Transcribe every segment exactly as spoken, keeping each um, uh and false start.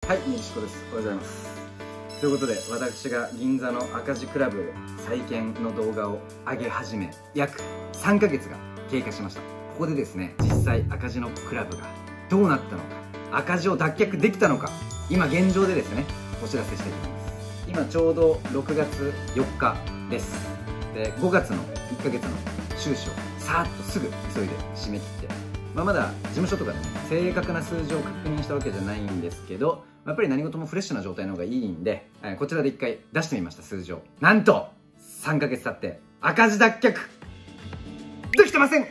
はい、みきしこです。おはようございます。ということで、私が銀座の赤字クラブ再建の動画を上げ始め約さんかげつが経過しました。ここでですね、実際赤字のクラブがどうなったのか、赤字を脱却できたのか、今現状でですね、お知らせしたいと思います。今ちょうどろくがつよっかです。で、ごがつのいっかげつの収支をさーっとすぐ急いで締め切って、まあ、まだ事務所とかでね、正確な数字を確認したわけじゃないんですけど、やっぱり何事もフレッシュな状態の方がいいんで、こちらで一回出してみました、数字を。なんとさんかげつ経って赤字脱却できてません。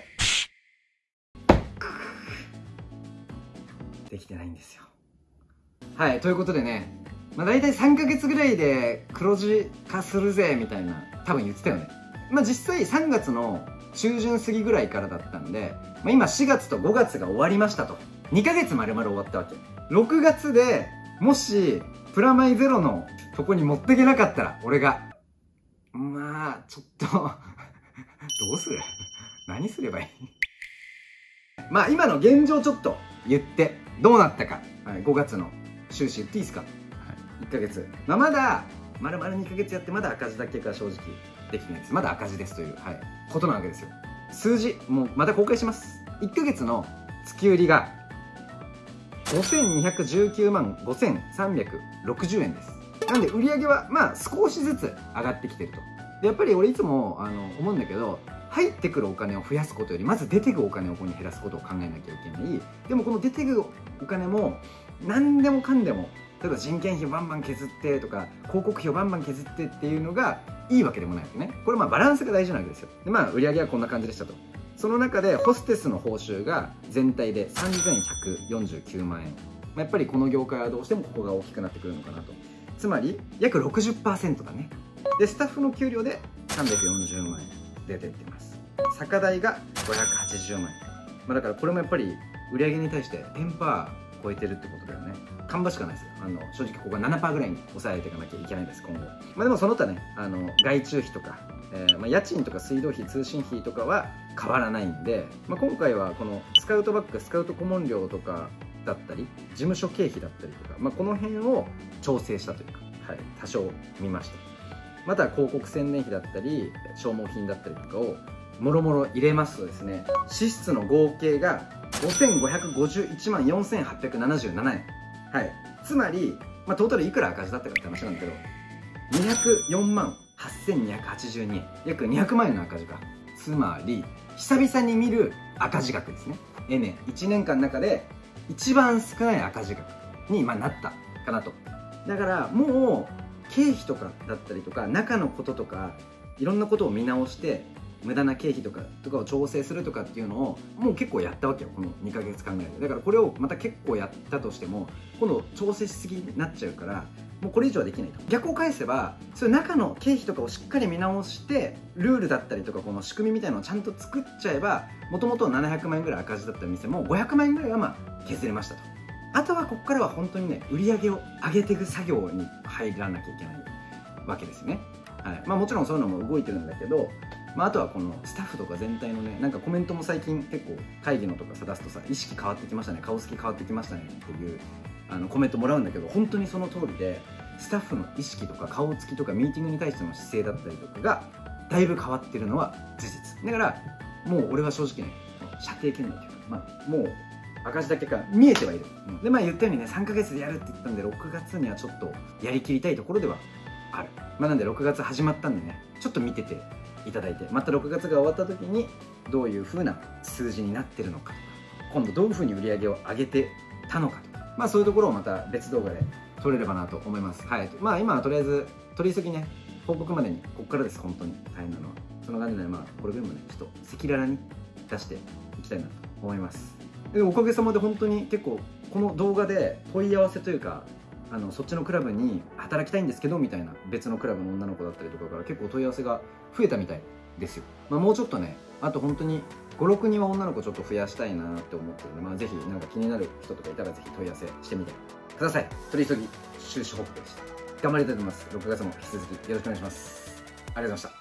できてないんですよ。はい、ということでね、まあ、大体さんかげつぐらいで黒字化するぜみたいな多分言ってたよね。まあ実際さんがつの中旬過ぎぐらいからだったんで、まあ、今しがつとごがつが終わりましたと。にかげつ丸々終わったわけ。ろくがつでもしプラマイゼロのとこに持っていけなかったら、俺がまあちょっとどうする何すればいいまあ今の現状ちょっと言ってどうなったか、はい、ごがつの収支言っていいですか。はい、いっかげつ、まあ、まだ丸々にかげつやってまだ赤字だけが正直できてないです。まだ赤字ですという、はい、ことなわけですよ。数字もうまた公開します。いっかげつの月売りがごせんにひゃくじゅうきゅうまんごせんさんびゃくろくじゅうえんです。なんで売上はまあ少しずつ上がってきてると。でやっぱり俺いつもあの思うんだけど、入ってくるお金を増やすことよりまず出てくるお金をここに減らすことを考えなきゃいけない。でもこの出てくるお金も何でもかんでも、例えば人件費をバンバン削ってとか広告費をバンバン削ってっていうのがいいわけでもないわけね。これまあバランスが大事なわけですよ。でまあ売上はこんな感じでしたと。その中でホステスの報酬が全体でさんぜんひゃくよんじゅうきゅうまんえん、まあ、やっぱりこの業界はどうしてもここが大きくなってくるのかなと。つまり約 ろくじゅっパーセント だね。でスタッフの給料でさんびゃくよんじゅうまんえん出てってます。酒代がごひゃくはちじゅうまんえん、まあ、だからこれもやっぱり売上に対して じゅっパーセント 超えてるってことだよね。看板しかないですよ。あの正直ここが ななパーセント ぐらいに抑えていかなきゃいけないです、今後。まあでもその他ね、あの外注費とか、えーまあ、家賃とか水道費通信費とかは変わらないんで、まあ、今回はこのスカウトバッグ、スカウト顧問料とかだったり事務所経費だったりとか、まあ、この辺を調整したというか、はい、多少見ました。また広告宣伝費だったり消耗品だったりとかをもろもろ入れますとですね、支出の合計がごせんごひゃくごじゅういちまんよんせんはっぴゃくななじゅうななえん、はい、つまり、まあ、トータルいくら赤字だったかって話なんだけど、にひゃくよんまんはっせんにひゃくはちじゅうにえん、約にひゃくまんえんの赤字が、つまり久々に見る赤字額ですね。えねいちねんかんの中で一番少ない赤字額にまあなったかなと。だからもう経費とかだったりとか中のこととかいろんなことを見直して、無駄な経費とかとかを調整するとかっていうのをもう結構やったわけよ、このにかげつかんぐらいで。だからこれをまた結構やったとしても今度調整しすぎになっちゃうから、もうこれ以上はできないと。逆を返せばそういう中の経費とかをしっかり見直してルールだったりとかこの仕組みみたいなのをちゃんと作っちゃえば、もともとななひゃくまんえんぐらい赤字だった店もごひゃくまんえんぐらいはまあ削れましたと。あとはここからは本当にね、売り上げを上げていく作業に入らなきゃいけないわけですよね。はい、まあもちろんそういうのも動いてるんだけど、まあ、あとはこのスタッフとか全体のね、なんかコメントも最近結構会議のとかさ出すとさ、意識変わってきましたね、顔つき変わってきましたねっていうあのコメントもらうんだけど、本当にその通りで、スタッフの意識とか顔つきとかミーティングに対しての姿勢だったりとかがだいぶ変わってるのは事実だから、もう俺は正直ね、射程圏内というか、まあ、もう赤字だけが見えてはいる、うん、でまあ言ったようにね、さんかげつでやるって言ったんでろくがつにはちょっとやりきりたいところではある。まあなんでろくがつ始まったんでね、ちょっと見てていただいて、またろくがつが終わった時にどういう風な数字になってるのかとか、今度どういう風に売り上げを上げてたのかとか、まあそういうところをまた別動画で撮れればなと思います。はい、まあ今はとりあえず取り急ぎね、報告までにここからです。本当に大変なのはその感じで、まあこれでもね、ちょっと赤裸々に出していきたいなと思います。でおかげさまで本当に結構この動画で問い合わせというか、あのそっちのクラブに働きたいんですけどみたいな別のクラブの女の子だったりとかから結構問い合わせが増えたみたいですよ。まあ、もうちょっとね、あと本当にご、ろくにんは女の子ちょっと増やしたいなって思ってるので、まあ、ぜひなんか気になる人とかいたらぜひ問い合わせしてみてください。取り急ぎ収支報告でした。頑張りたいと思います。ろくがつも引き続きよろしくお願いします。ありがとうございました。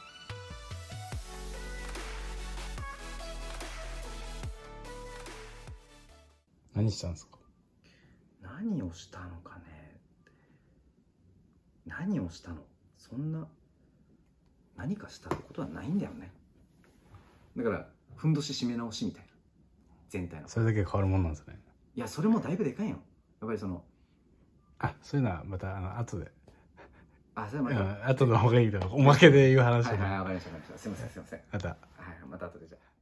何したんですか？ 何をしたのかね。 何をしたの、そんな何かしたってことはないんだよね。だからふんどし締め直しみたいな、全体の。 それだけ変わるもんなんですね。 いやそれもだいぶでかいよ。やっぱりそのあ、そういうのはまたあの後で、 あそれまうん、 た後の方がいいけど、おまけで言う話はいで、 はい、わかりましたわかりました。すいませんすいません。 また。 はい、また後でじゃあ。